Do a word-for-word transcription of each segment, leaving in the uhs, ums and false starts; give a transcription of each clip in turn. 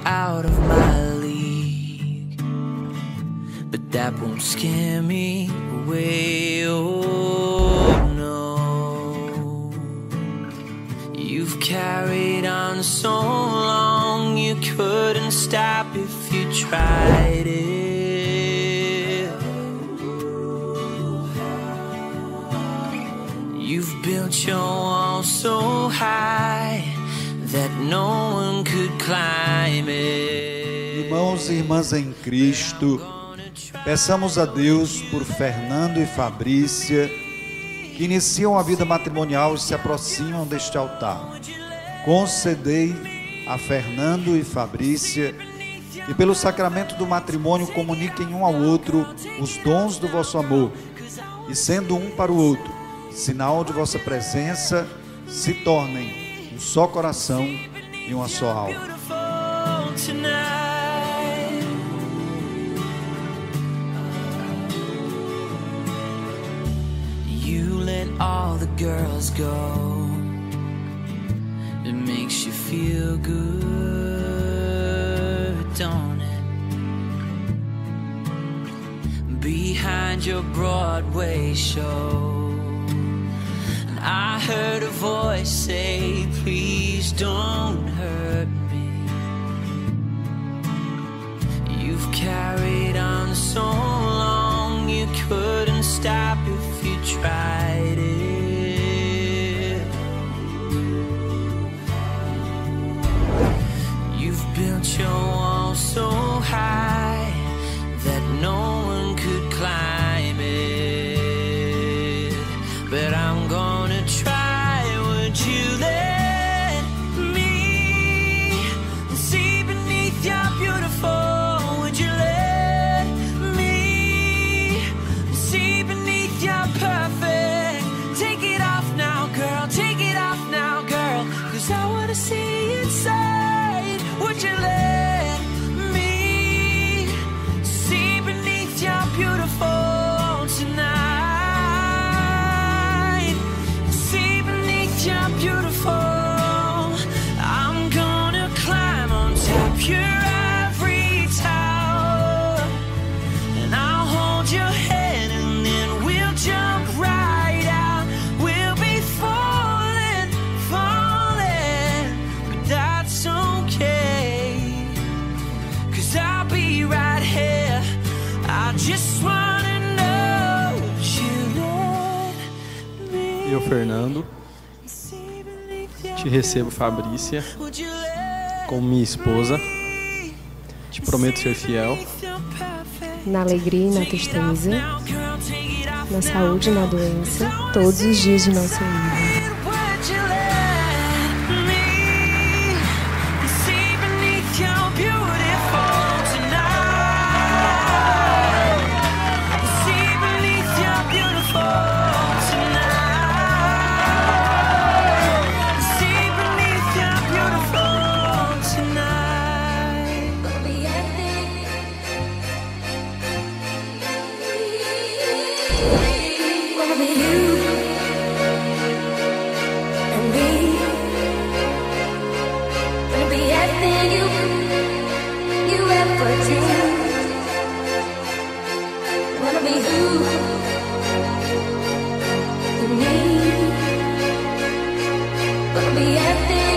out of my league, but that won't scare me away. Oh no, you've carried on so long, you couldn't stop if you tried it. You've built your wall so high that no one could climb it. Irmãos e irmãs em Cristo, peçamos a Deus por Fernando e Fabrícia, que iniciam a vida matrimonial e se aproximam deste altar. Concedei a Fernando e Fabrícia e pelo sacramento do matrimônio comuniquem um ao outro os dons do vosso amor, e sendo um para o outro sinal de vossa presença, se tornem um só coração e uma só alma. You let all the girls go. It makes you feel good, don't it? Behind your Broadway show, I heard a voice say, please don't hurt me. You've carried on so long, you couldn't stop if you tried it. You've built your wall so high that no one could climb it. But I'm gonna try, would you let me see beneath your beautiful? Would you let me see beneath your perfect? Take it off now, girl, take it off now, girl, 'cause I wanna see inside. Would you let me see beneath your beautiful tonight? See beneath your beautiful. I'm gonna climb on top your ivory tower, and I'll hold your head and then we'll jump right out. We'll be falling, falling, but that's okay, 'cause I'll be right here. I just wanna know, would you let me Eu, Fernando, te recebo, Fabrícia, como minha esposa. Te prometo ser fiel, Na alegria e na tristeza, na saúde e na doença, todos os dias de nossa vida. would you let me see beneath your beautiful tonight? See beneath your beautiful tonight. See beneath your beautiful tonight. Wanna be you and me. Wanna be everything you you ever dreamed. Wanna be you and me. Wanna be everything.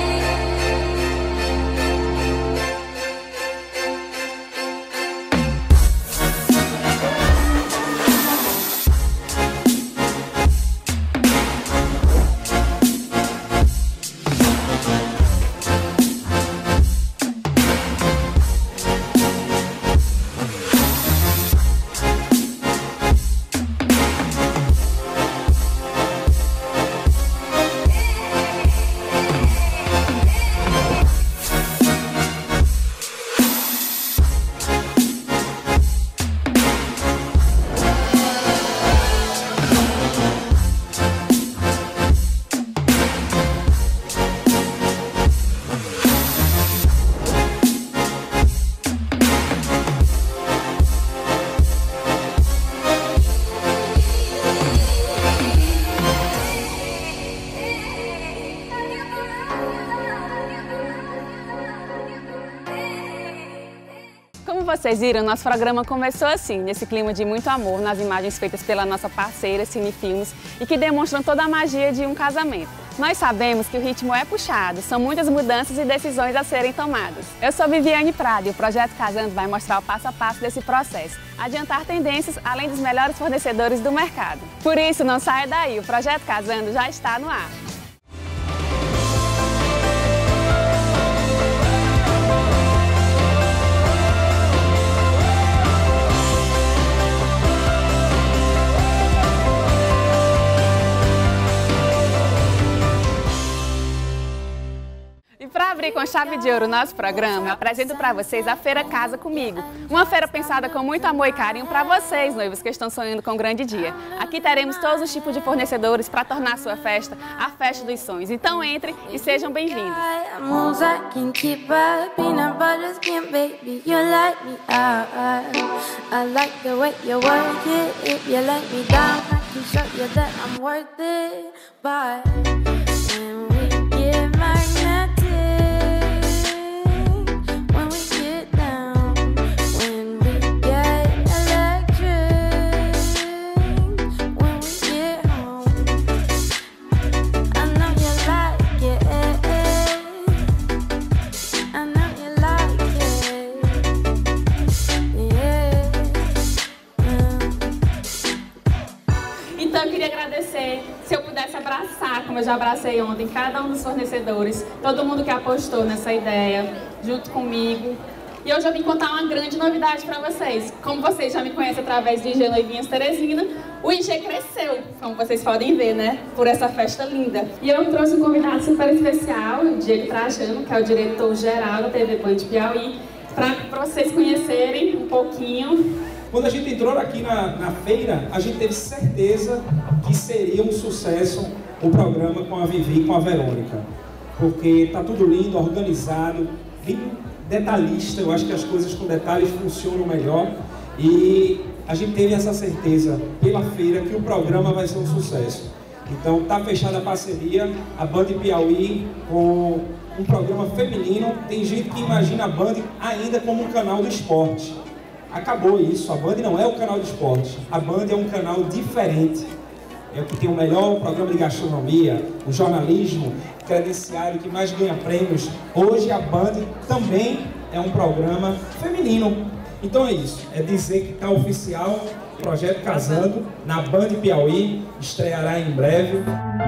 Como vocês viram, nosso programa começou assim, nesse clima de muito amor, nas imagens feitas pela nossa parceira Cinefilmes e que demonstram toda a magia de um casamento. Nós sabemos que o ritmo é puxado, são muitas mudanças e decisões a serem tomadas. Eu sou Viviane Prado e o Projeto Casando vai mostrar o passo a passo desse processo, adiantar tendências além dos melhores fornecedores do mercado. Por isso, não saia daí, o Projeto Casando já está no ar. Para abrir com chave de ouro o nosso programa, eu apresento para vocês a Feira Casa Comigo. Uma feira pensada com muito amor e carinho para vocês, noivos que estão sonhando com um grande dia. Aqui teremos todos os tipos de fornecedores para tornar a sua festa a festa dos sonhos. Então entrem e sejam bem-vindos. Então eu queria agradecer, se eu pudesse abraçar, como eu já abracei ontem, cada um dos fornecedores, todo mundo que apostou nessa ideia, junto comigo. E hoje eu vim contar uma grande novidade para vocês. Como vocês já me conhecem através do I G Noivinhas Teresina, o I G cresceu, como vocês podem ver, né? Por essa festa linda. E eu trouxe um convidado super especial, o Diego Trajano, que é o diretor-geral da T V Band Piauí, para vocês conhecerem um pouquinho. Quando a gente entrou aqui na, na feira, a gente teve certeza que seria um sucesso o programa com a Vivi e com a Verônica. Porque tá tudo lindo, organizado, bem detalhista. Eu acho que as coisas com detalhes funcionam melhor. E a gente teve essa certeza pela feira que o programa vai ser um sucesso. Então tá fechada a parceria, a Band Piauí com um programa feminino. Tem gente que imagina a Band ainda como um canal do esporte. Acabou isso, a Band não é o canal de esporte, a Band é um canal diferente. É o que tem o melhor programa de gastronomia, o jornalismo credenciário que mais ganha prêmios. Hoje a Band também é um programa feminino. Então é isso, é dizer que está oficial o Projeto Casando na Band Piauí, estreará em breve.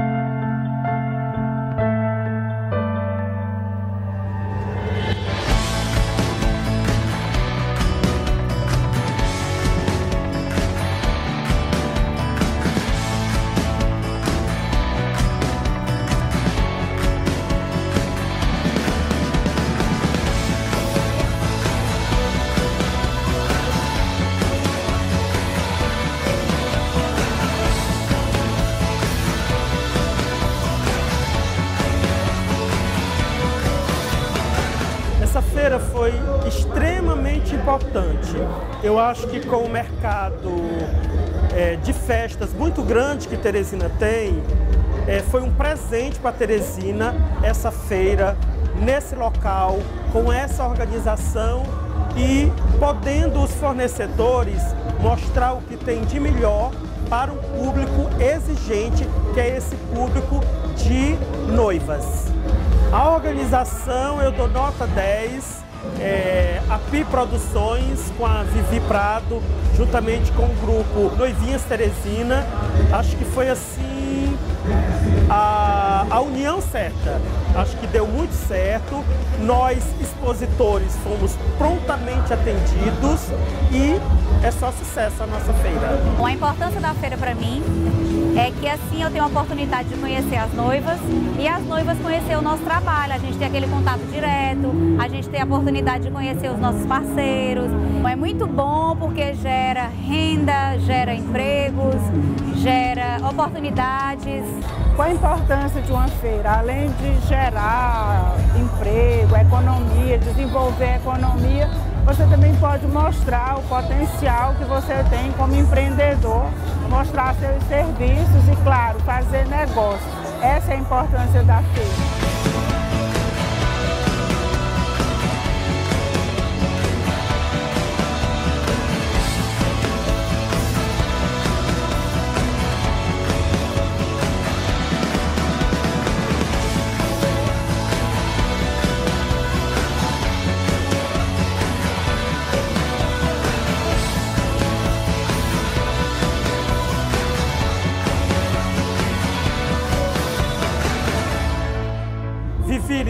Essa feira foi extremamente importante. Eu acho que com o mercado é, de festas muito grande que Teresina tem, é, foi um presente para Teresina essa feira, nesse local, com essa organização e podendo os fornecedores mostrar o que tem de melhor para um público exigente, que é esse público de noivas. A organização eu dou nota dez, é, a Pi Produções com a Vivi Prado, juntamente com o grupo Noivinhas Teresina, acho que foi assim a, a união certa. Acho que deu muito certo, nós expositores fomos prontamente atendidos e é só sucesso a nossa feira. Bom, a importância da feira para mim é que assim eu tenho a oportunidade de conhecer as noivas e as noivas conhecer o nosso trabalho, a gente tem aquele contato direto, a gente tem a oportunidade de conhecer os nossos parceiros. É muito bom porque gera renda, gera empregos, gera oportunidades. Qual a importância de uma feira? Além de gerar emprego, economia, desenvolver a economia, você também pode mostrar o potencial que você tem como empreendedor, mostrar seus serviços e, claro, fazer negócio. Essa é a importância da feira.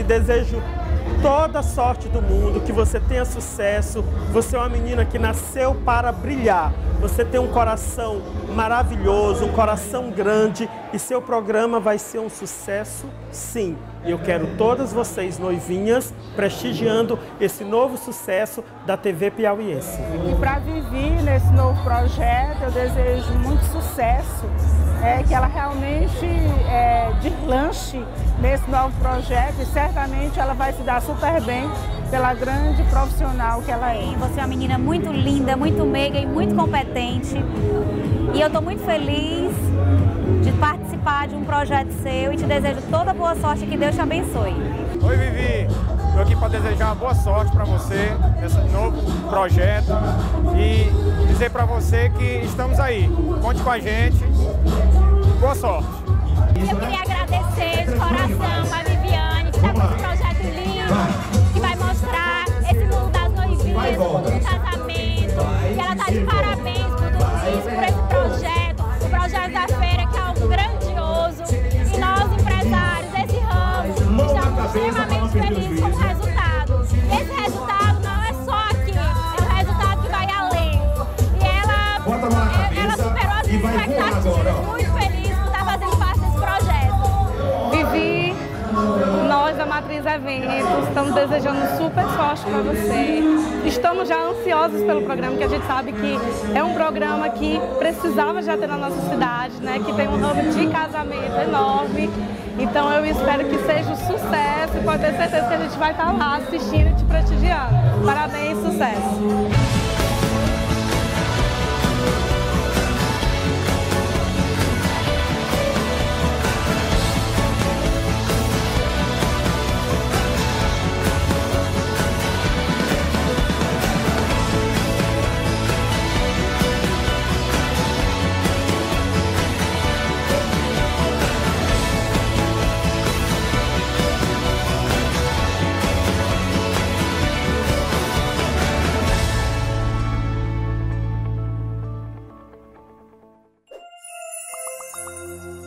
lhe desejo toda a sorte do mundo, que você tenha sucesso. Você é uma menina que nasceu para brilhar. Você tem um coração maravilhoso, um coração grande e seu programa vai ser um sucesso, sim. E eu quero todas vocês, noivinhas, prestigiando esse novo sucesso da T V Piauiense. E para Vivi, nesse novo projeto, eu desejo muito sucesso, é, que ela realmente é, deslanche nesse novo projeto e certamente ela vai se dar super bem pela grande profissional que ela é. Você é uma menina muito linda, muito meiga e muito competente. E eu estou muito feliz de participar de um projeto seu e te desejo toda boa sorte e que Deus te abençoe. Oi, Vivi. Estou aqui para desejar uma boa sorte para você nesse novo projeto e dizer para você que estamos aí. Conte com a gente. Boa sorte. Eu queria agradecer de coração a Viviane, que está com esse projeto lindo, que vai mostrar esse mundo das noivinhas, o mundo do casamento. E ela está de parabéns por tudo isso, por esse projeto, o projeto da feira, que é algo grandioso. E nós, empresários desse ramo, estamos extremamente felizes com o resultado. Esse resultado não é só aqui, é um resultado que vai além. E ela, ela superou as expectativas, muito feliz por estar fazendo parte desse projeto. Vivi, nós da Matriz Eventos estamos desejando super sorte para você. Estamos já ansiosos pelo programa, que a gente sabe que é um programa que precisava já ter na nossa cidade, né? Que tem um ramo de casamento enorme. Então eu espero que seja um sucesso e pode ter certeza que a gente vai estar lá assistindo e te prestigiando. Parabéns, sucesso! Thank you.